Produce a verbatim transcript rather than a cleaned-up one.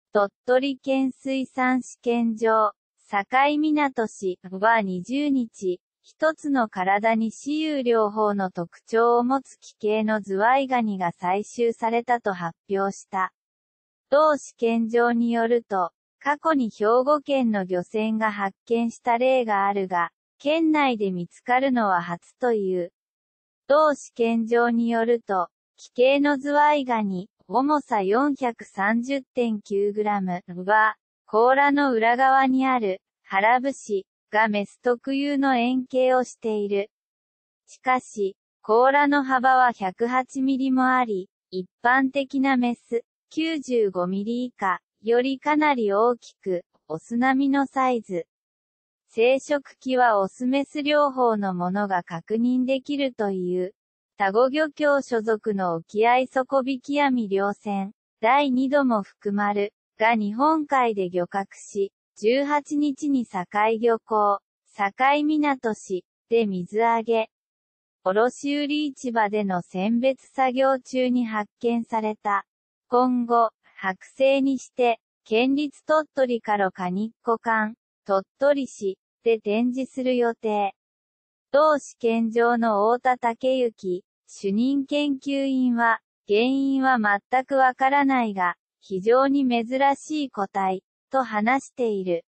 鳥取県水産試験場、境港市はにじゅうにち、一つの体に雌雄両方の特徴を持つ奇形のズワイガニが採集されたと発表した。同試験場によると、過去に兵庫県の漁船が発見した例があるが、県内で見つかるのは初という。同試験場によると、奇形のズワイガニ、重さ よんひゃくさんじゅってんきゅうグラム は、甲羅の裏側にある、腹節がメス特有の円形をしている。しかし、甲羅の幅はひゃくはちミリもあり、一般的なメス、きゅうじゅうごミリ以下、よりかなり大きく、オス並みのサイズ。生殖器はオスメス両方のものが確認できるという。田子漁協所属の沖合底引き網漁船、だいにども福丸が日本海で漁獲し、じゅうはちにちに境漁港、境港市で水揚げ。卸売市場での選別作業中に発見された。今後、剥製にして、県立鳥取カカニッコ館、鳥取市で展示する予定。同試験場の太田武之主任研究員は、原因は全くわからないが、非常に珍しい個体、と話している。